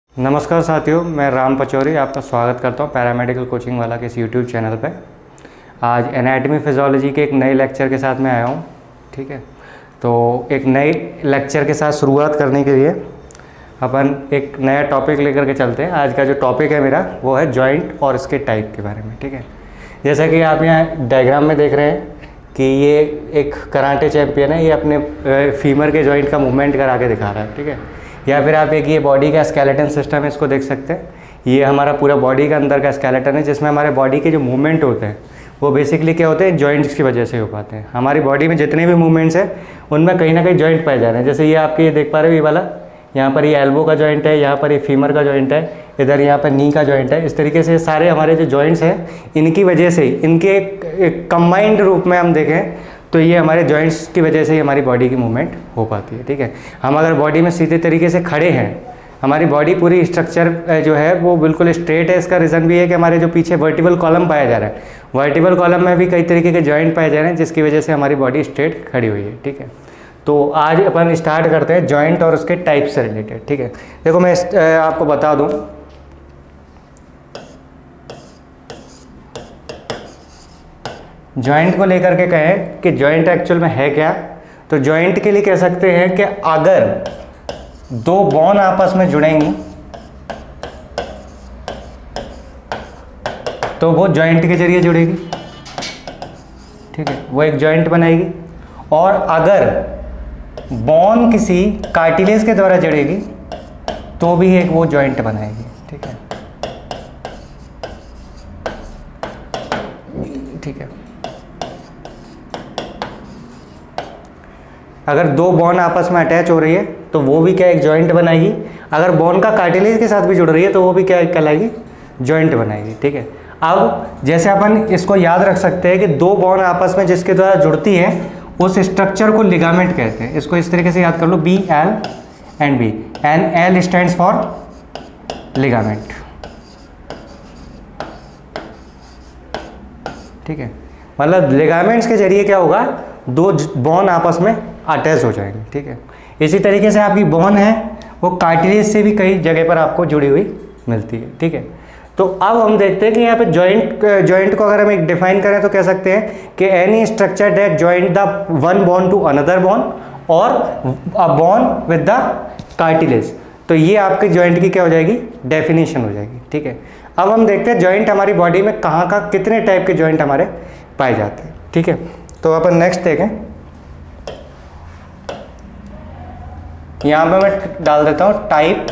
नमस्कार साथियों, मैं राम पचौरी आपका स्वागत करता हूं पैरामेडिकल कोचिंग वाला के इस यूट्यूब चैनल पे। आज एनाटॉमी फिजियोलॉजी के एक नए लेक्चर के साथ मैं आया हूं। ठीक है, तो एक नए लेक्चर के साथ शुरुआत करने के लिए अपन एक नया टॉपिक लेकर के चलते हैं। आज का जो टॉपिक है मेरा वो है जॉइंट और इसके टाइप के बारे में। ठीक है, जैसा कि आप यहाँ डायग्राम में देख रहे हैं कि ये एक कराटे चैम्पियन है, ये अपने फीमर के जॉइंट का मूवमेंट करा के दिखा रहा है। ठीक है, या फिर आप एक ये बॉडी का स्केलेटन सिस्टम है, इसको देख सकते हैं। ये हमारा पूरा बॉडी का अंदर का स्केलेटन है, जिसमें हमारे बॉडी के जो मूवमेंट होते हैं वो बेसिकली क्या होते हैं, जॉइंट्स की वजह से हो पाते हैं। हमारी बॉडी में जितने भी मूवमेंट्स हैं उनमें कहीं ना कहीं जॉइंट पाए जा रहे हैं। जैसे ये आपके ये देख पा रहे हो, ये वाला यहाँ पर ये एल्बो का जॉइंट है, यहाँ पर ये फीमर का जॉइंट है, इधर यहाँ पर नी का जॉइंट है। इस तरीके से सारे हमारे जो जॉइंट्स हैं इनकी वजह से, इनके एक कंबाइंड रूप में हम देखें तो ये हमारे जॉइंट्स की वजह से ही हमारी बॉडी की मूवमेंट हो पाती है। ठीक है, हम अगर बॉडी में सीधे तरीके से खड़े हैं, हमारी बॉडी पूरी स्ट्रक्चर जो है वो बिल्कुल स्ट्रेट है। इसका रीज़न भी है कि हमारे जो पीछे वर्टिकल कॉलम पाया जा रहा है, वर्टिकल कॉलम में भी कई तरीके के जॉइंट पाए जा रहे हैं, जिसकी वजह से हमारी बॉडी स्ट्रेट खड़ी हुई है। ठीक है, तो आज अपन स्टार्ट करते हैं जॉइंट और उसके टाइप से रिलेटेड। ठीक है, देखो मैं आपको बता दूँ, जॉइंट को लेकर के कहें कि जॉइंट एक्चुअल में है क्या, तो जॉइंट के लिए कह सकते हैं कि अगर दो बोन आपस में जुड़ेंगी तो वो जॉइंट के जरिए जुड़ेगी। ठीक है, वो एक जॉइंट बनाएगी। और अगर बोन किसी कार्टिलेज के द्वारा जुड़ेगी तो भी एक वो जॉइंट बनाएगी। ठीक है, ठीक है, अगर दो बोन आपस में अटैच हो रही है तो वो भी क्या एक जॉइंट बनाएगी। अगर बोन का कार्टिलेज के साथ भी जुड़ रही है तो वो भी क्या कहलाएगी, जॉइंट बनाएगी। ठीक है, अब जैसे अपन इसको याद रख सकते हैं कि दो बोन आपस में जिसके द्वारा जुड़ती है उस स्ट्रक्चर को लिगामेंट कहते हैं। इसको इस तरीके से याद कर लो, B L and B, and L stands for ligament. ठीक है, मतलब लिगामेंट्स के जरिए क्या होगा, दो बोन आपस में अटैच हो जाएंगे। ठीक है, इसी तरीके से आपकी बोन है वो कार्टिलेज से भी कई जगह पर आपको जुड़ी हुई मिलती है। ठीक है, तो अब हम देखते हैं कि यहाँ पे जॉइंट को अगर हम एक डिफाइन करें तो कह सकते हैं कि any structure that joint the one bone to another bone और a bone with the cartilage. तो ये आपके जॉइंट की क्या हो जाएगी, डेफिनेशन हो जाएगी। ठीक है, अब हम देखते हैं जॉइंट हमारी बॉडी में कहाँ कितने टाइप के जॉइंट हमारे पाए जाते हैं। ठीक है, तो अपन नेक्स्ट देखें, यहाँ पे मैं डाल देता हूँ टाइप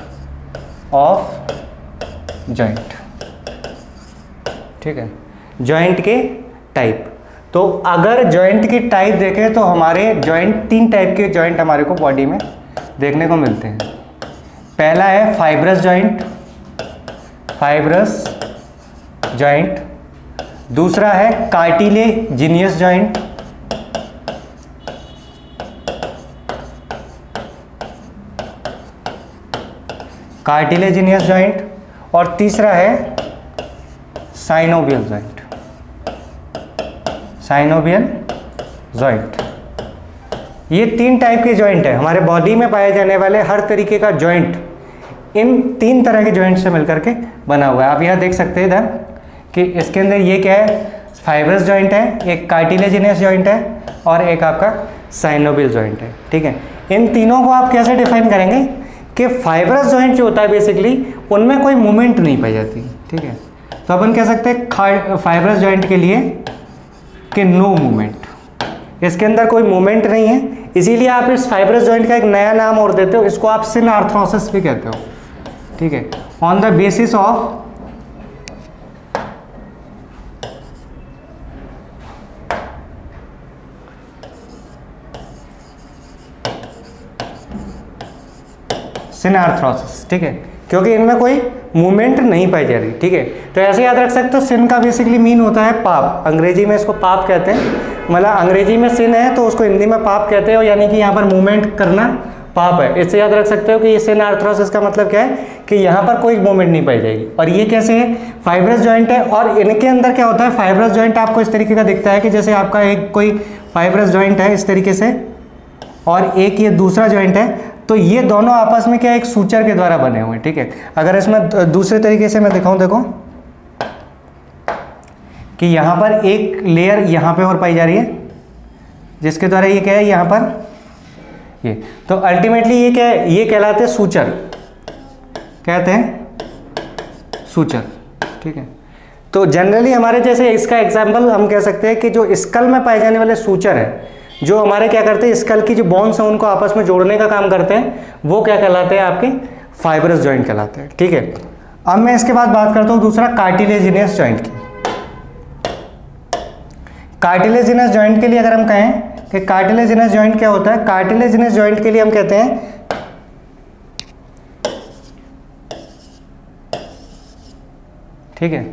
ऑफ जॉइंट। ठीक है, जॉइंट के टाइप। तो अगर जॉइंट की टाइप देखें तो हमारे जॉइंट, तीन टाइप के जॉइंट हमारे को बॉडी में देखने को मिलते हैं। पहला है फाइब्रस जॉइंट, फाइब्रस जॉइंट। दूसरा है कार्टिलेजिनियस जॉइंट, कार्टिलेजिनियस जॉइंट। और तीसरा है साइनोवियल जॉइंट, साइनोवियल जॉइंट। ये तीन टाइप के जॉइंट है हमारे बॉडी में पाए जाने वाले। हर तरीके का जॉइंट इन तीन तरह के जॉइंट से मिलकर के बना हुआ है। आप यहाँ देख सकते हैं इधर कि इसके अंदर ये क्या है, फाइब्रस जॉइंट है, एक कार्टिलेजिनियस जॉइंट है और एक आपका साइनोवियल जॉइंट है। ठीक है, इन तीनों को आप कैसे डिफाइन करेंगे कि फाइब्रस जॉइंट जो होता है बेसिकली उनमें कोई मूवमेंट नहीं पाई जाती। ठीक है, तो अपन कह सकते हैं फाइब्रस जॉइंट के लिए कि नो मूवमेंट, इसके अंदर कोई मूवमेंट नहीं है। इसीलिए आप इस फाइब्रस जॉइंट का एक नया नाम और देते हो, इसको आप सिनआर्थ्रोसिस भी कहते हो। ठीक है, on the basis of synarthrosis. ठीक है, क्योंकि इनमें कोई मूवमेंट नहीं पाई जा रही। ठीक है, तो ऐसे याद रख सकते हो, सिन का बेसिकली मीन होता है पाप। अंग्रेजी में इसको पाप कहते हैं, मतलब अंग्रेजी में सिन है तो उसको हिंदी में पाप कहते हैं, यानी कि यहाँ पर मूवमेंट करना पाप है। इससे याद रख सकते हो कि ये सिनआर्थ्रोसिस का मतलब क्या है कि यहाँ पर कोई मूवमेंट नहीं पाई जाएगी। और ये कैसे है, फाइब्रस जॉइंट है और इनके अंदर क्या होता है, फाइब्रस जॉइंट आपको इस तरीके का दिखता है कि जैसे आपका एक कोई फाइब्रस जॉइंट है इस तरीके से और एक ये दूसरा जॉइंट है, तो ये दोनों आपस में क्या एक सूचर के द्वारा बने हुए हैं, ठीक है। अगर इसमें दूसरे तरीके से मैं दिखाऊं, देखो कि यहाँ पर एक लेयर यहाँ पे और पाई जा रही है, जिसके द्वारा ये क्या है यहाँ पर ये, तो अल्टीमेटली ये क्या है, ये कहलाते हैं सूचर, कहते हैं सूचर, ठीक है। तो जनरली हमारे जैसे इसका एग्जाम्पल हम कह सकते हैं कि जो स्कल में पाए जाने वाले सूचर है, जो हमारे क्या करते हैं स्कल की जो बोन्स हैं उनको आपस में जोड़ने का काम करते हैं, वो क्या कहलाते हैं आपके फाइब्रस जॉइंट कहलाते हैं, ठीक है। अब मैं इसके बाद बात करता हूँ दूसरा कार्टिलेजिनियस जॉइंट की। कार्टिलेजिनस जॉइंट के लिए अगर हम कहें कि कार्टिलेजिनस जॉइंट क्या होता है, कार्टिलेजिनस जॉइंट के लिए हम कहते हैं ठीक है,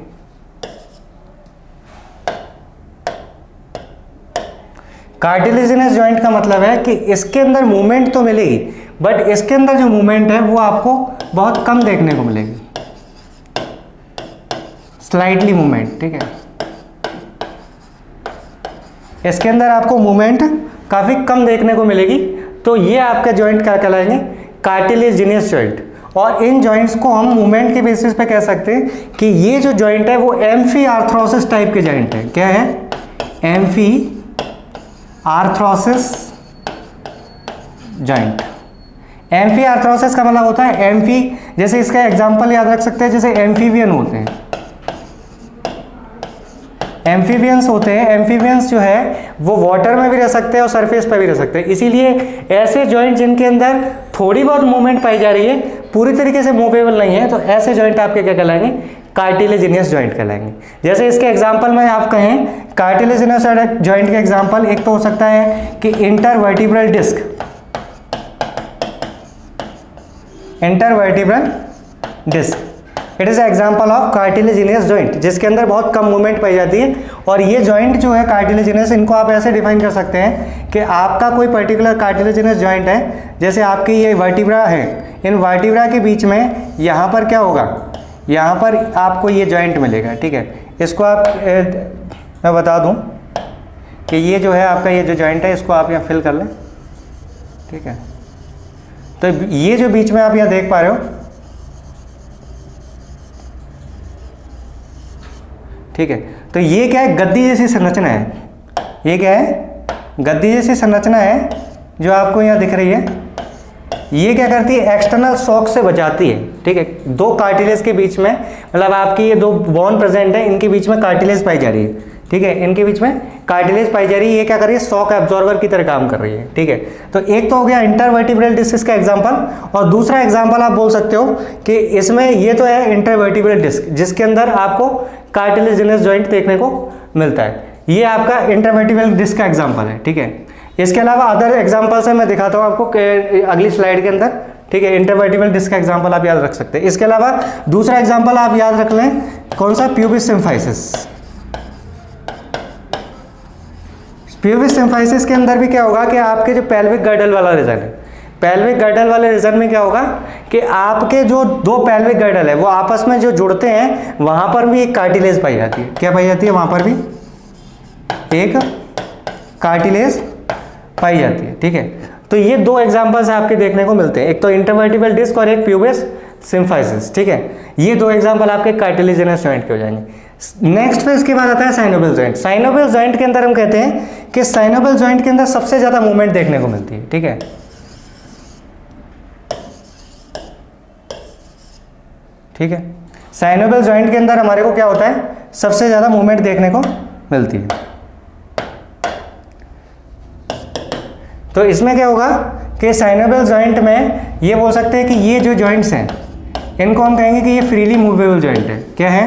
कार्टिलेजिनस जॉइंट का मतलब है कि इसके अंदर मूवमेंट तो मिलेगी, बट इसके अंदर जो मूवमेंट है वो आपको बहुत कम देखने को मिलेगी, स्लाइटली मूवमेंट, ठीक है। इसके अंदर आपको मूवमेंट काफ़ी कम देखने को मिलेगी, तो ये आपका जॉइंट क्या कहलाएंगे, कार्टिलेजिनियस जॉइंट। और इन जॉइंट्स को हम मूवमेंट के बेसिस पे कह सकते हैं कि ये जो जॉइंट है वो एम्फी आर्थरोसिस टाइप के जॉइंट है। क्या है, amphiarthrosis joint. Amphiarthrosis का मतलब होता है एम्फी, जैसे इसका एग्जांपल याद रख सकते हैं, जैसे एम्फीबियन होते हैं, एम्फीबियंस होते हैं। एम्फीबियंस जो है वो वाटर में भी रह सकते हैं और सरफेस पर भी रह सकते हैं, इसीलिए ऐसे जॉइंट जिनके अंदर थोड़ी बहुत मूवमेंट पाई जा रही है, पूरी तरीके से मूवेबल नहीं है, तो ऐसे जॉइंट आपके क्या कहलाएंगे, कार्टिलेजिनियस जॉइंट कहलाएंगे। जैसे इसके एग्जांपल में आप कहें कार्टिलेजिनियस जॉइंट के एग्जांपल एक तो हो सकता है कि intervertebral disc, intervertebral disc it is example of cartilaginous joint, जिसके अंदर बहुत कम मूवमेंट पाई जाती है। और ये जॉइंट जो है कार्टिलेजिनियस, इनको आप ऐसे डिफाइन कर सकते हैं कि आपका कोई पर्टिकुलर कार्टिलेजिनियस जॉइंट है, जैसे आपकी ये वर्टिब्रा है, इन वर्टिब्रा के बीच में यहाँ पर क्या होगा, यहाँ पर आपको ये जॉइंट मिलेगा, ठीक है। इसको आप मैं बता दूँ कि ये जो है आपका ये जो जॉइंट है, इसको आप यहाँ फिल कर लें, ठीक है। तो ये जो बीच में आप यहाँ देख पा रहे हो, ठीक है, तो ये क्या है, गद्दी जैसी संरचना है। ये क्या है, गद्दी जैसी संरचना है जो आपको यहाँ दिख रही है। ये क्या करती है, एक्सटर्नल शॉक से बचाती है, ठीक है। दो कार्टिलेज के बीच में, मतलब आपकी ये दो बोन प्रेजेंट है, इनके बीच में कार्टिलेज पाई जा रही है, ठीक है, इनके बीच में कार्टिलेज पाई जा रही है। ये क्या कर रही है, शॉक एब्जॉर्बर की तरह काम कर रही है, ठीक है। तो एक तो हो गया इंटरवर्टिब्रल डिस्क का एग्जांपल, और दूसरा एग्जांपल आप बोल सकते हो कि इसमें ये तो है इंटरवर्टिब्रल डिस्क, जिसके अंदर आपको कार्टिलेजिनस जॉइंट देखने को मिलता है। ये आपका इंटरवर्टिब्रल डिस्क का एग्जांपल है, ठीक है। इसके अलावा अदर एग्जांपल्स है, मैं दिखाता हूँ आपको अगली स्लाइड के अंदर, ठीक है। इंटरवर्टिब्रल डिस्क का एग्जांपल आप याद रख सकते हैं। इसके अलावा दूसरा एग्जांपल आप याद रख लें, कौन सा, प्यूबिस सिम्फाइसिस। प्यूबिस सिम्फाइसिस के अंदर भी क्या होगा कि आपके जो पेल्विक गर्डल वाला रीजन है, पेल्विक गर्डल वाले रीजन में क्या होगा कि आपके जो दो पेल्विक गर्डल है वो आपस में जो जुड़ते हैं, वहां पर भी एक कार्टिलेज पाई जाती है। क्या पाई जाती है, वहां पर भी एक कार्टिलेज पाई जाती है, ठीक है। तो ये दो एग्जांपल्स आपके देखने को मिलते हैं, एक तो इंटरवर्टिब्रल डिस्क और एक प्यूबिस सिम्फाइसिस, ठीक है। ये दो एग्जांपल आपके कार्टिलेजिनस जॉइंट के हो जाएंगे। नेक्स्ट फेज के बाद आता है साइनोवियल जॉइंट। साइनोवियल जॉइंट के अंदर हम कहते हैं कि साइनोवियल जॉइंट के अंदर सबसे ज्यादा मूवमेंट देखने को मिलती है, ठीक है। ठीक है, साइनोवियल जॉइंट के अंदर हमारे को क्या होता है, सबसे ज्यादा मूवमेंट देखने को मिलती है। तो इसमें क्या होगा कि साइनोवियल जॉइंट में ये बोल सकते हैं कि ये जो जॉइंट्स हैं, इनको हम कहेंगे कि ये फ्रीली मूवेबल जॉइंट है। क्या है,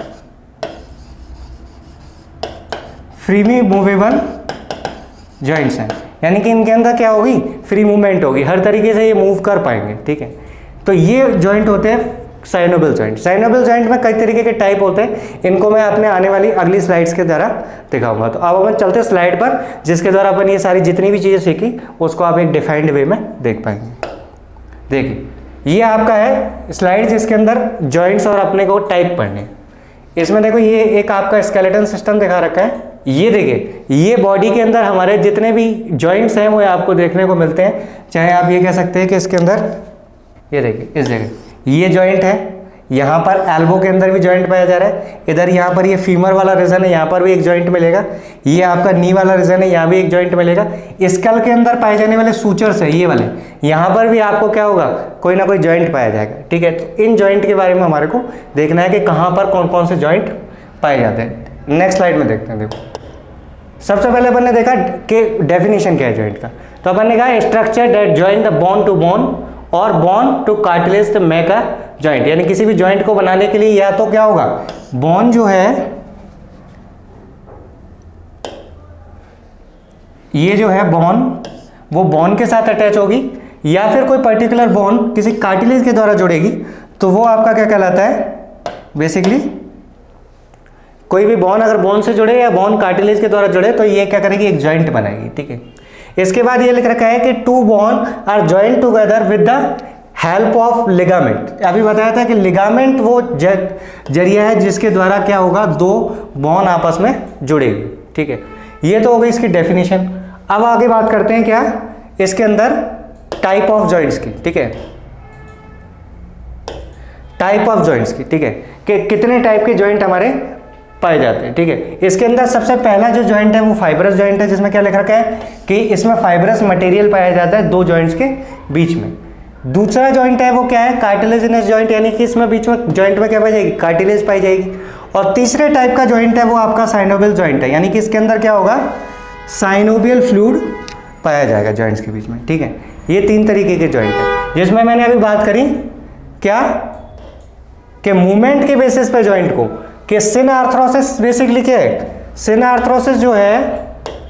फ्रीली मूवेबल जॉइंट्स हैं, यानी कि इनके अंदर क्या होगी, फ्री मूवमेंट होगी, हर तरीके से ये मूव कर पाएंगे, ठीक है। तो ये जॉइंट होते हैं साइनोवियल जॉइंट। साइनोवियल जॉइंट में कई तरीके के टाइप होते हैं, इनको मैं अपने आने वाली अगली स्लाइड्स के द्वारा दिखाऊंगा। तो अब अपन चलते स्लाइड पर, जिसके द्वारा अपन ये सारी जितनी भी चीज़ें सीखी उसको आप एक डिफाइंड वे में देख पाएंगे। देखिए, ये आपका है स्लाइड जिसके अंदर जॉइंट्स और अपने को टाइप पढ़ने। इसमें देखो, ये एक आपका स्केलेटन सिस्टम दिखा रखा है, ये देखिए, ये बॉडी के अंदर हमारे जितने भी जॉइंट्स हैं वो आपको देखने को मिलते हैं। चाहे आप ये कह सकते हैं कि इसके अंदर ये देखिए इस जगह ये जॉइंट है, यहाँ पर एल्बो के अंदर भी जॉइंट पाया जा रहा है, इधर यहाँ पर ये फीमर वाला रीजन है, यहाँ पर भी एक जॉइंट मिलेगा, ये आपका नी वाला रीजन है, यहाँ भी एक जॉइंट मिलेगा। स्कल के अंदर पाए जाने वाले सूचर्स है ये वाले, यहाँ पर भी आपको क्या होगा, कोई ना कोई जॉइंट पाया जाएगा। ठीक है, तो इन जॉइंट के बारे में हमारे को देखना है कि कहाँ पर कौन कौन से जॉइंट पाए जाते हैं। नेक्स्ट स्लाइड में देखते हैं। देखो सबसे पहले अपन ने देखा कि डेफिनेशन क्या है जॉइंट का, तो अपन ने कहा structure that join the bone to bone और bone to cartilage to make a joint, यानी किसी भी जॉइंट को बनाने के लिए या तो क्या होगा, बोन जो है ये जो है बोन, वो बोन के साथ अटैच होगी, या फिर कोई पर्टिकुलर बोन किसी कार्टिलेज के द्वारा जुड़ेगी, तो वो आपका क्या कहलाता है, बेसिकली कोई भी बोन अगर बोन से जुड़े या बोन कार्टिलेज के द्वारा जुड़े तो ये क्या करेगी, एक जॉइंट बनाएगी। ठीक है, इसके बाद ये लिख रखा है कि two bone are joint together with the help of ligament. अभी बताया था कि लिगामेंट वो जरिया है जिसके द्वारा क्या होगा, दो बोन आपस में जुड़ेगी। ठीक है, ये तो हो गई इसकी डेफिनेशन। अब आगे बात करते हैं क्या इसके अंदर टाइप ऑफ जॉइंट्स की। ठीक है, टाइप ऑफ जॉइंट्स की। ठीक है, कि कितने टाइप के जॉइंट हमारे पाए जाते हैं। ठीक है, इसके अंदर सबसे पहला जो जॉइंट है वो फाइब्रस जॉइंट है, जिसमें क्या लिख रखा है कि इसमें फाइब्रस मटेरियल पाया जाता है दो जॉइंट्स के बीच में। दूसरा जॉइंट है वो क्या है, कार्टिलेजिनस जॉइंट, यानी कि इसमें बीच में जॉइंट में क्या पाई जाएगी, कार्टिलेज पाई जाएगी। और तीसरे टाइप का जॉइंट है वो आपका साइनोवियल जॉइंट है, यानी कि इसके अंदर क्या होगा, साइनोवियल फ्लूइड पाया जाएगा जॉइंट्स के बीच में। ठीक है, ये तीन तरीके के जॉइंट है, जिसमें मैंने अभी बात करी क्या कि मूवमेंट के बेसिस पे जॉइंट को, कि सिन आर्थरोसिस बेसिकली क्या है, सिन आर्थरोसिस जो है,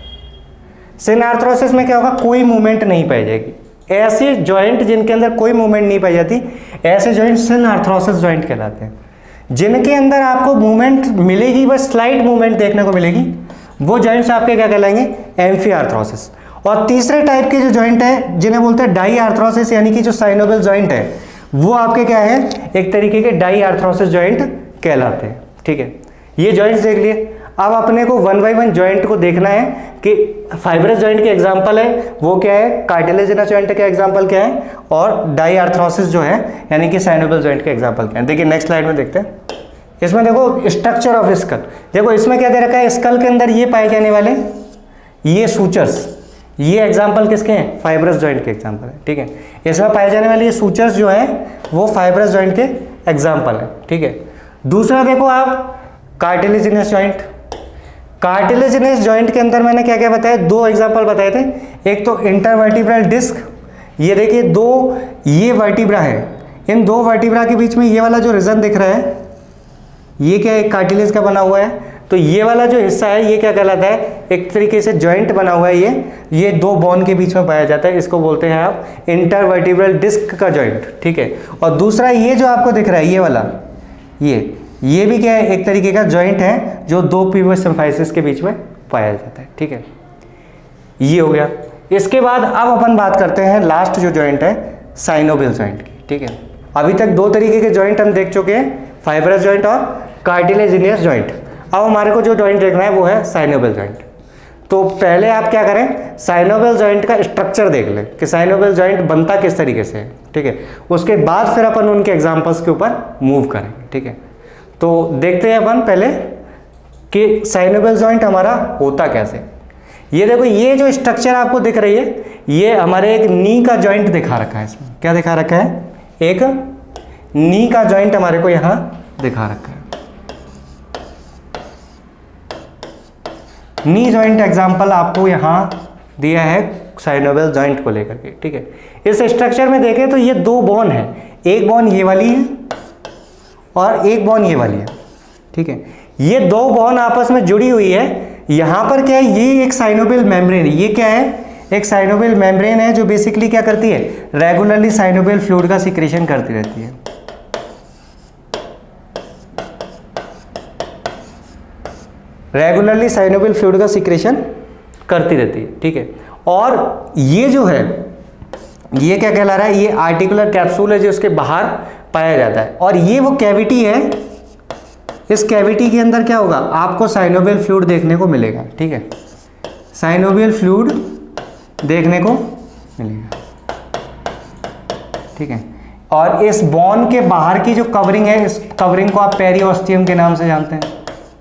सिन आर्थरोसिस में क्या होगा, कोई मूवमेंट नहीं पाई जाएगी। ऐसे जॉइंट जिनके अंदर कोई मूवमेंट नहीं पाई जाती, ऐसे जॉइंट सिन आर्थरोसिस जॉइंट कहलाते हैं। जिनके अंदर आपको मूवमेंट मिलेगी, बस स्लाइट मूवमेंट देखने को मिलेगी, वो जॉइंट्स आपके क्या कहलाएंगे, एम्फी आर्थरोसिस। और तीसरे टाइप के जो जॉइंट है जिन्हें बोलते हैं डाई आर्थरोसिस, यानी कि जो साइनोवियल जॉइंट है वो आपके क्या है, एक तरीके के डाई आर्थरोसिस जॉइंट कहलाते हैं। ठीक है, ये जॉइंट्स देख लिए। अब अपने को वन बाय वन जॉइंट को देखना है कि फाइब्रस जॉइंट के एग्जांपल है वो क्या है, कार्टिलेजिनस जॉइंट के एग्जांपल क्या है, और डाई आर्थरोसिस जो है यानी कि साइनोवियल जॉइंट के एग्जांपल क्या है। देखिए नेक्स्ट स्लाइड में देखते हैं। इसमें देखो स्ट्रक्चर ऑफ स्कल, देखो इसमें क्या दे रखा है, स्कल के अंदर ये पाए जाने वाले ये सूचर्स, ये एग्जाम्पल किसके हैं, फाइब्रस जॉइंट के एग्जाम्पल है। ठीक है, इसमें पाए जाने वाले ये सूचर्स जो है वो फाइब्रस जॉइंट के एग्जाम्पल है। ठीक है, दूसरा देखो आप कार्टिलेजिनस जॉइंट। कार्टिलेजिनस जॉइंट के अंदर मैंने क्या क्या बताया, दो एग्जांपल बताए थे। एक तो इंटरवर्टिब्रल डिस्क, ये देखिए दो ये वर्टिब्रा है, इन दो वर्टिब्रा के बीच में ये वाला जो रीजन दिख रहा है ये क्या है, कार्टिलेज का बना हुआ है। तो ये वाला जो हिस्सा है ये क्या कहलाता है, एक तरीके से जॉइंट बना हुआ है, ये दो बोन के बीच में पाया जाता है, इसको बोलते हैं आप इंटरवर्टिब्रल डिस्क का जॉइंट। ठीक है, और दूसरा ये जो आपको दिख रहा है ये वाला, ये भी क्या है, एक तरीके का जॉइंट है जो दो पीवस सिम्फाइसिस के बीच में पाया जाता है। ठीक है, ये हो गया। इसके बाद अब अपन बात करते हैं लास्ट जो जॉइंट है, साइनोवियल जॉइंट की। ठीक है, अभी तक दो तरीके के जॉइंट हम देख चुके हैं, फाइब्रस जॉइंट और कार्टिलेजिनियस जॉइंट। अब हमारे को जो जॉइंट देखना है वो है साइनोवियल जॉइंट। तो पहले आप क्या करें, साइनोवियल जॉइंट का स्ट्रक्चर देख लें कि साइनोवियल जॉइंट बनता किस तरीके से है। ठीक है, उसके बाद फिर अपन उनके एग्जाम्पल्स के ऊपर मूव करेंगे। ठीक है, तो देखते हैं अपन पहले कि साइनोवियल जॉइंट हमारा होता कैसे। ये देखो, ये जो स्ट्रक्चर आपको दिख रही है ये हमारे एक नी का जॉइंट दिखा रखा है। इसमें क्या दिखा रखा है, एक नी का जॉइंट हमारे को यहाँ दिखा रखा है। नी जॉइंट एग्जाम्पल आपको यहाँ दिया है साइनोवियल जॉइंट को लेकर के। ठीक है, इस स्ट्रक्चर में देखें तो ये दो बोन है, एक बोन ये वाली है और एक बोन ये वाली है। ठीक है, ये दो बोन आपस में जुड़ी हुई है। यहाँ पर क्या है, ये एक साइनोवियल मेम्ब्रेन, ये क्या है, एक साइनोवियल मेम्ब्रेन है जो बेसिकली क्या करती है, रेगुलरली साइनोवियल फ्लूइड का सिक्रेशन करती रहती है। रेगुलरली साइनोवियल फ्लूइड का सिक्रेशन करती रहती है। ठीक है, और ये जो है ये क्या कहला रहा है, ये आर्टिकुलर कैप्सूल है जो उसके बाहर पाया जाता है। और ये वो कैविटी है इस कैविटी के अंदर क्या होगा, आपको साइनोवियल फ्लूइड देखने को मिलेगा। ठीक है, साइनोवियल फ्लूइड देखने को मिलेगा। ठीक है, और इस बोन के बाहर की जो कवरिंग है, इस कवरिंग को आप पेरिओस्टियम के नाम से जानते हैं।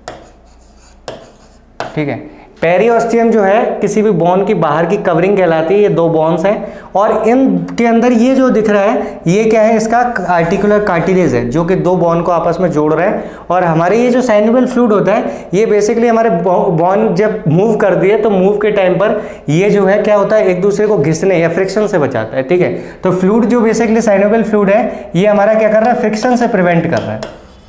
ठीक है, पेरिओस्टियम जो है किसी भी बोन की बाहर की कवरिंग कहलाती है। ये दो बोन्स हैं और इनके अंदर ये जो दिख रहा है ये क्या है, इसका आर्टिकुलर कार्टिलेज है जो कि दो बोन को आपस में जोड़ रहा है। और हमारे ये जो साइनोवियल फ्लूइड होता है ये बेसिकली हमारे बोन जब मूव कर दिए तो मूव के टाइम पर ये जो है क्या होता है, एक दूसरे को घिसने या फ्रिक्शन से बचाता है। ठीक है, तो फ्लूइड जो बेसिकली साइनोवियल फ्लूइड है ये हमारा क्या कर रहा है, फ्रिक्शन से प्रिवेंट कर रहा है।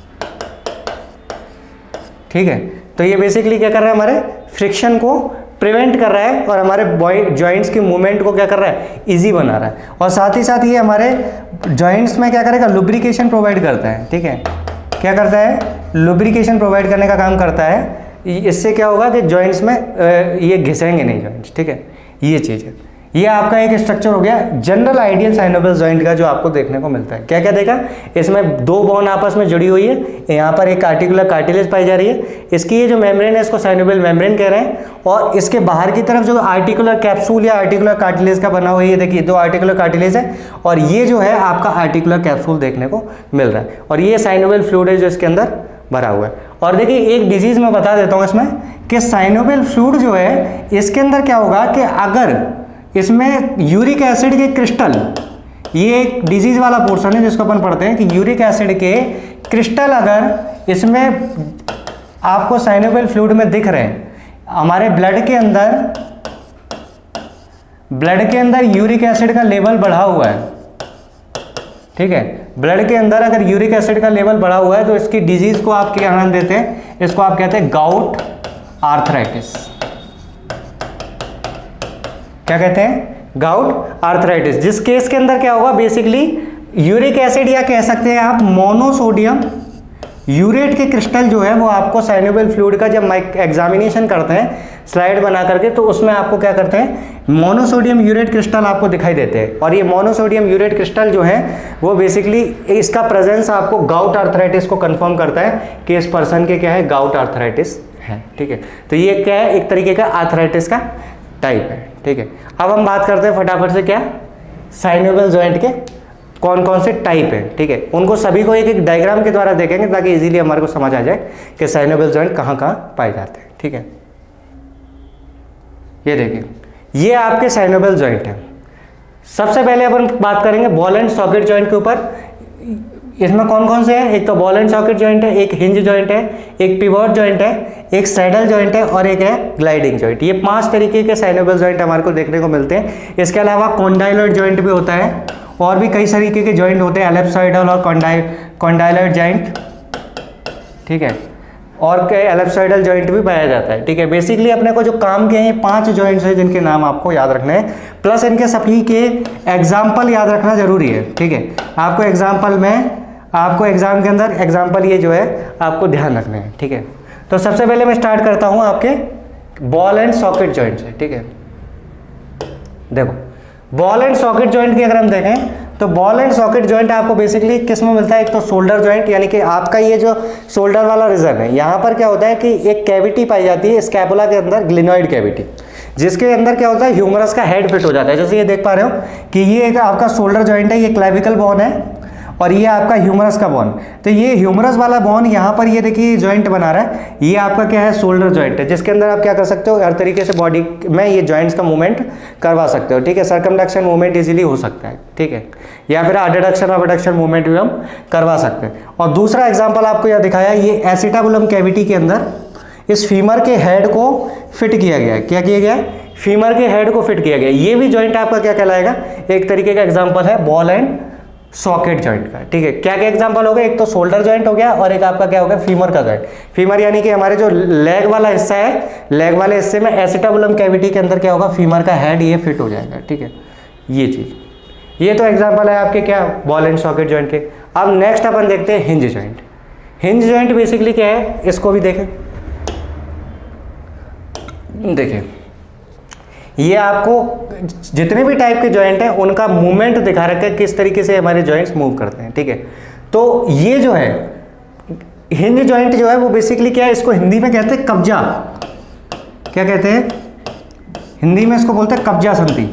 ठीक है, तो ये बेसिकली क्या कर रहा है, हमारे फ्रिक्शन को प्रिवेंट कर रहा है और हमारे जॉइंट्स की मूवमेंट को क्या कर रहा है, इजी बना रहा है। और साथ ही साथ ये हमारे जॉइंट्स में क्या करेगा, लुब्रिकेशन प्रोवाइड करता है। ठीक है, क्या करता है, लुब्रिकेशन प्रोवाइड करने का काम करता है। इससे क्या होगा कि जॉइंट्स में ये घिसेंगे नहीं जॉइंट्स। ठीक है, ये चीज़ है। ये आपका एक स्ट्रक्चर हो गया जनरल आइडियल साइनोवियल जॉइंट का जो आपको देखने को मिलता है। क्या क्या देखा, इसमें दो बोन आपस में जुड़ी हुई है, यहाँ पर एक आर्टिकुलर कार्टिलेज पाई जा रही है। इसकी ये जो मेम्ब्रेन है इसको साइनोवियल मेम्ब्रेन कह रहे हैं। और इसके बाहर की तरफ जो आर्टिकुलर कैप्सूल या आर्टिकुलर कार्टिलेज का बना हुआ है, ये देखिए दो आर्टिकुलर कार्टिलेज है और ये जो है आपका आर्टिकुलर कैप्सूल देखने को मिल रहा है। और ये साइनोवियल फ्लूइड है जो इसके अंदर भरा हुआ है। और देखिए एक डिजीज मैं बता देता हूँ इसमें कि साइनोवियल फ्लूइड जो है इसके अंदर क्या होगा कि अगर इसमें यूरिक एसिड के क्रिस्टल, ये एक डिजीज वाला पोर्शन है जिसको अपन पढ़ते हैं कि यूरिक एसिड के क्रिस्टल अगर इसमें आपको साइनोवियल फ्लूइड में दिख रहे हैं, हमारे ब्लड के अंदर यूरिक एसिड का लेवल बढ़ा हुआ है। ठीक है, ब्लड के अंदर अगर यूरिक एसिड का लेवल बढ़ा हुआ है तो इसकी डिजीज को आप क्या नाम देते हैं, इसको आप कहते हैं गाउट आर्थराइटिस। क्या कहते हैं, गाउट आर्थराइटिस। जिस केस के अंदर क्या होगा, बेसिकली यूरिक एसिड या कह सकते हैं आप मोनोसोडियम यूरेट के क्रिस्टल जो है वो आपको साइनोवियल फ्लूइड का जब एग्जामिनेशन करते हैं स्लाइड बना करके, तो उसमें आपको क्या करते हैं, मोनोसोडियम यूरेट क्रिस्टल आपको दिखाई देते हैं। और ये मोनोसोडियम यूरेट क्रिस्टल जो है वो बेसिकली इसका प्रेजेंस आपको गाउट आर्थराइटिस को कंफर्म करता है कि इस पर्सन के क्या है, गाउट आर्थराइटिस है। ठीक है, तो ये क्या है, एक तरीके का आर्थराइटिस का टाइप है। ठीक है, अब हम बात करते हैं फटाफट से क्या, साइनोवियल जॉइंट के कौन कौन से टाइप है। ठीक है, उनको सभी को एक एक डायग्राम के द्वारा देखेंगे ताकि इजीली हमारे को समझ आ जाए कि साइनोवियल जॉइंट कहाँ कहाँ पाए जाते हैं। ठीक है, ये देखिए ये आपके साइनोवियल जॉइंट है। सबसे पहले अपन बात करेंगे बॉल एंड सॉकेट जॉइंट के ऊपर। इसमें कौन कौन से हैं, एक तो बॉल एंड सॉकेट जॉइंट है, एक हिंज जॉइंट है, एक पिवोट जॉइंट है, एक सैडल जॉइंट है और एक है ग्लाइडिंग जॉइंट। ये 5 तरीके के साइनोवियल जॉइंट हमारे को देखने को मिलते हैं। इसके अलावा कॉन्डाइलर जॉइंट भी होता है और भी कई तरीके के जॉइंट होते हैं, एलिप्सॉइडल और कॉन्डाइलर जॉइंट। ठीक है, और कई एलिप्सॉइडल जॉइंट भी पाया जाता है। ठीक है, बेसिकली अपने को जो काम के हैं ये 5 जॉइंट्स हैं जिनके नाम आपको याद रखने हैं, प्लस इनके सभी के एग्जाम्पल याद रखना जरूरी है। ठीक है, आपको एग्जाम्पल में आपको एग्जाम के अंदर एग्जाम्पल ये जो है आपको ध्यान रखने हैं। ठीक है, तो सबसे पहले मैं स्टार्ट करता हूँ आपके बॉल एंड सॉकेट जॉइंट से। ठीक है, देखो बॉल एंड सॉकेट जॉइंट की अगर हम देखें तो बॉल एंड सॉकेट जॉइंट आपको बेसिकली किस में मिलता है, एक तो शोल्डर जॉइंट, यानी कि आपका ये जो शोल्डर वाला रीजन है यहाँ पर क्या होता है कि एक कैविटी पाई जाती है स्कैपुला के अंदर, ग्लिनॉइड कैविटी, जिसके अंदर क्या होता है ह्यूमरस का हेड फिट हो जाता है। जैसे ये देख पा रहे हो कि ये एक आपका शोल्डर जॉइंट है, ये क्लेविकल बोन है और ये आपका ह्यूमरस का बोन। तो ये ह्यूमरस वाला बोन यहाँ पर ये देखिए जॉइंट बना रहा है, ये आपका क्या है, शोल्डर जॉइंट है, जिसके अंदर आप क्या कर सकते हो, हर तरीके से बॉडी में ये जॉइंट्स का मूवमेंट करवा सकते हो। ठीक है, सर्कमडक्शन मूवमेंट इजीली हो सकता है। ठीक है, या फिर अडडक्शन और अबडक्शन मूवमेंट भी हम करवा सकते हैं। और दूसरा एग्जाम्पल आपको यह दिखाया, ये एसिटाबुलम कैविटी के अंदर इस फीमर के हेड को फिट किया गया है। क्या किया गया है, फीमर के हेड को फिट किया गया। ये भी जॉइंट आपका क्या कहलाएगा, एक तरीके का एग्जाम्पल है बॉल एंड सॉकेट जॉइंट का। ठीक है, क्या क्या एग्जांपल हो गया, एक तो शोल्डर जॉइंट हो गया और एक आपका क्या हो गया, फीमर का जॉइंट। फीमर यानी कि हमारे जो लेग वाला हिस्सा है, लेग वाले हिस्से में एसिटाबुलम कैविटी के अंदर क्या होगा, फीमर का हेड ये फिट हो जाएगा। ठीक है, ये चीज, ये तो एग्जांपल है आपके क्या, बॉल एंड सॉकेट जॉइंट के। अब नेक्स्ट अपन देखते हैं hinge joint. Hinge joint basically क्या है, इसको भी देखें। देखिए ये आपको जितने भी टाइप के जॉइंट हैं उनका मूवमेंट दिखा रखा है, किस तरीके से हमारे जॉइंट्स मूव करते हैं। ठीक है, तो ये जो है हिंज जॉइंट जो है वो बेसिकली क्या है, इसको हिंदी में कहते हैं कब्जा। क्या कहते हैं हिंदी में, इसको बोलते हैं कब्जा संधि।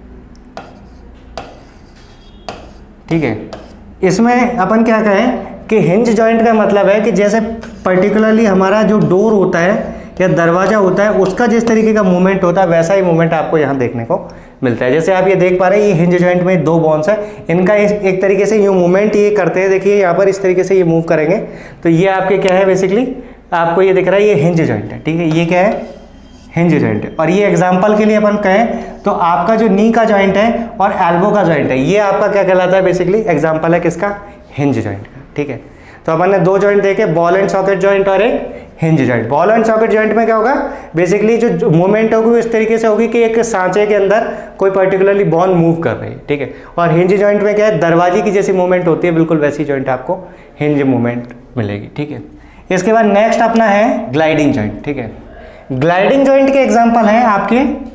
ठीक है, इसमें अपन क्या कहें कि हिंज जॉइंट का मतलब है कि जैसे पर्टिकुलरली हमारा जो डोर होता है या दरवाजा होता है उसका जिस तरीके का मूवमेंट होता है वैसा ही मूवमेंट आपको यहाँ देखने को मिलता है। जैसे आप ये देख पा रहे हैं, ये हिंज जॉइंट में दो बॉन्स है, इनका एक तरीके से यूँ मूवमेंट ये करते हैं। देखिए यहाँ पर इस तरीके से ये मूव करेंगे तो ये आपके क्या है, बेसिकली आपको ये दिख रहा है ये हिंज जॉइंट है। ठीक है, ये क्या है, हिंज जॉइंट है। और ये एग्जाम्पल के लिए अपन कहें तो आपका जो नी का जॉइंट है और एल्बो का जॉइंट है, ये आपका क्या कहलाता है, बेसिकली एग्जाम्पल है किसका, हिंज जॉइंट का। ठीक है, तो अपन ने दो जॉइंट देखे, बॉल एंड सॉकेट जॉइंट और एक hinge joint. Ball and socket joint में क्या होगा, बेसिकली जो मूवमेंट होगी इस तरीके से होगी कि एक सांचे के अंदर कोई पर्टिकुलरली बॉल मूव कर रही है। ठीक है, और हिंज जॉइंट में क्या है, दरवाजे की जैसी मूवमेंट होती है, बिल्कुल वैसी जॉइंट आपको हिंज मूवमेंट मिलेगी। ठीक है, इसके बाद नेक्स्ट अपना है ग्लाइडिंग जॉइंट। ठीक है, ग्लाइडिंग जॉइंट के एग्जाम्पल हैं आपके,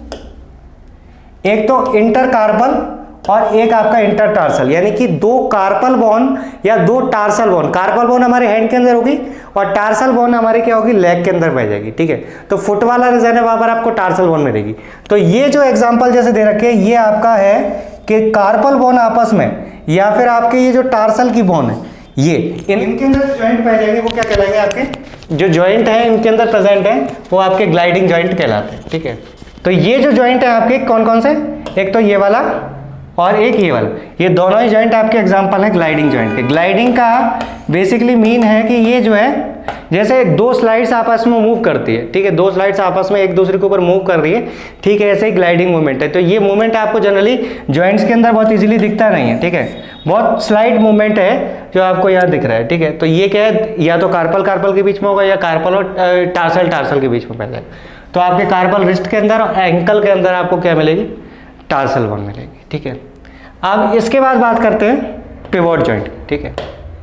एक तो इंटरकार्पल और एक आपका इंटरटार्सल, यानी कि दो कार्पल बोन या दो टार्सल बोन। कार्पल बोन हमारे हैंड के अंदर होगी और टार्सल बोन हमारे क्या होगी, लेग के अंदर पाई जाएगी। ठीक है, तो फुट वाला रीजन है वहां पर आपको टार्सल बोन मिलेगी। तो ये जो एग्जांपल जैसे दे रखे हैं, ये आपका है कि कार्पल बोन आपस में या फिर आपके ये जो टार्सल की बोन है, ये इनके अंदर ज्वाइंट पाई जाएगी, वो क्या कहलाएंगे, आपके जो ज्वाइंट है इनके अंदर प्रेजेंट है वो आपके ग्लाइडिंग ज्वाइंट कहलाते हैं। ठीक है, तो ये जो ज्वाइंट है आपके कौन कौन से, एक तो ये वाला और एक ये वाला, ये दोनों ही जॉइंट आपके एग्जांपल है ग्लाइडिंग जॉइंट के। ग्लाइडिंग का बेसिकली मीन है कि ये जो है जैसे दो स्लाइड्स आपस में मूव करती है। ठीक है, दो स्लाइड्स आपस में एक दूसरे के ऊपर मूव कर रही है। ठीक है, ऐसे ही ग्लाइडिंग मूवमेंट है। तो ये मूवमेंट आपको जनरली जॉइंट्स के अंदर बहुत इजीली दिखता नहीं है। ठीक है, बहुत स्लाइड मूवमेंट है जो आपको यहाँ दिख रहा है। ठीक है, तो ये क्या है, या तो कार्पल के बीच में होगा या कार्पल और टार्सल के बीच में पहले। तो आपके कार्पल रिस्ट के अंदर और एंकल के अंदर आपको क्या मिलेगी, टार्सल बोन मिलेगी। ठीक है, अब इसके बाद बात करते हैं पिवोट जॉइंट। ठीक है,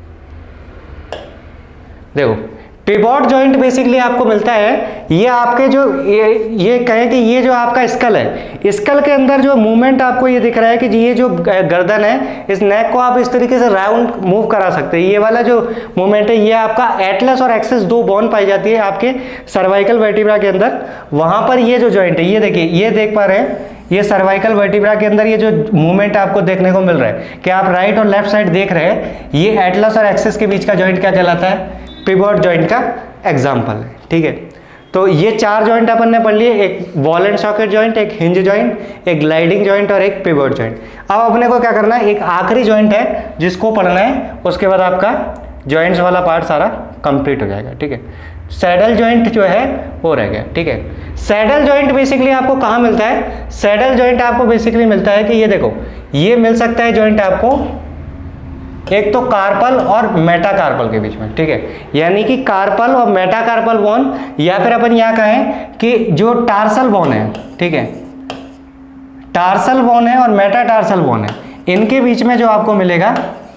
देखो पिवोट जॉइंट बेसिकली आपको मिलता है, ये आपके जो ये कहें कि ये जो आपका स्कल है, स्कल के अंदर जो मूवमेंट आपको ये दिख रहा है कि ये जो गर्दन है, इस नेक को आप इस तरीके से राउंड मूव करा सकते हैं। ये वाला जो मूवमेंट है ये आपका एटलस और एक्सिस दो बोन पाई जाती है आपके सर्वाइकल वर्टिब्रा के अंदर। वहां पर ये जो जॉइंट है, ये देखिए, ये देख पा रहे हैं, ये सर्वाइकल वर्टिब्रा के अंदर ये जो मूवमेंट आपको देखने को मिल रहा है कि आप राइट और लेफ्ट साइड देख रहे हैं, ये एटलस और एक्सिस के बीच का जॉइंट क्या कहलाता है, पिवोट जॉइंट का एग्जाम्पल है। ठीक है, तो ये चार जॉइंट अपन ने पढ़ लिए, एक बॉल एंड सॉकेट जॉइंट, एक हिंज जॉइंट, एक ग्लाइडिंग जॉइंट और एक पिवोट जॉइंट। अब अपने को क्या करना है, एक आखिरी जॉइंट है जिसको पढ़ना है, उसके बाद आपका जॉइंट्स वाला पार्ट सारा कंप्लीट हो जाएगा। ठीक है, सैडल जॉइंट जो है वो रह गया। ठीक है, सैडल जॉइंट बेसिकली आपको कहाँ मिलता है, सैडल जॉइंट आपको बेसिकली मिलता है कि ये देखो, ये मिल सकता है जॉइंट आपको एक तो कार्पल और मेटाकार्पल के बीच में। ठीक है, यानी कि कार्पल और मेटाकार्पल बोन, या फिर अपन यहाँ कहें कि जो टार्सल बोन है, ठीक है, टार्सल बोन है और मेटाटार्सल बोन है, इनके बीच में जो आपको मिलेगा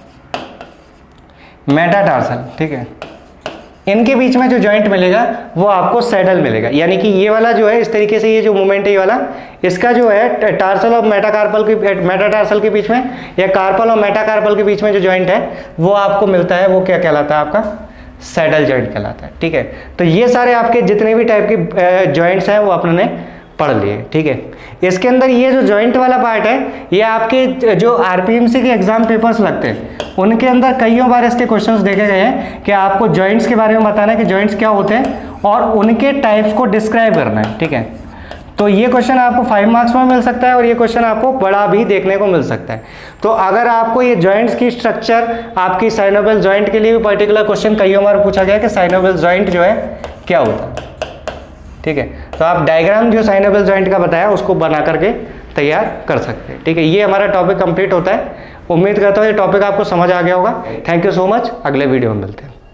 मेटाटार्सल। ठीक है, इनके बीच में जो जॉइंट मिलेगा वो आपको सैडल मिलेगा। यानी कि ये वाला जो है इस तरीके से, ये जो मूवमेंट है ये वाला, इसका जो है टार्सल और मेटाटार्सल के बीच में या कार्पल और मेटाकार्पल के बीच में जो जॉइंट है वो आपको मिलता है, वो क्या कहलाता है, आपका सैडल जॉइंट कहलाता है। ठीक है, तो ये सारे आपके जितने भी टाइप के जॉइंट्स हैं वो अपने पढ़ लिए। ठीक है, इसके अंदर ये जो जॉइंट वाला पार्ट है, ये आपके जो आरपीएमसी के एग्जाम पेपर्स लगते हैं उनके अंदर कईयों बार इसके क्वेश्चंस देखे गए हैं कि आपको जॉइंट्स के बारे में बताना है कि जॉइंट्स क्या होते हैं और उनके टाइप्स को डिस्क्राइब करना है। ठीक है, तो ये क्वेश्चन आपको 5 मार्क्स में मिल सकता है और ये क्वेश्चन आपको बड़ा भी देखने को मिल सकता है। तो अगर आपको ये जॉइंट्स की स्ट्रक्चर, आपकी साइनोवियल जॉइंट के लिए भी पर्टिकुलर क्वेश्चन कईयों बार पूछा गया कि साइनोवियल जॉइंट जो है क्या होता है। ठीक है, तो आप डायग्राम जो साइनोवियल जॉइंट का बताया उसको बना करके तैयार कर सकते हैं। ठीक है, ये हमारा टॉपिक कंप्लीट होता है। उम्मीद करता हूँ ये टॉपिक आपको समझ आ गया होगा। थैंक यू सो मच, अगले वीडियो में मिलते हैं।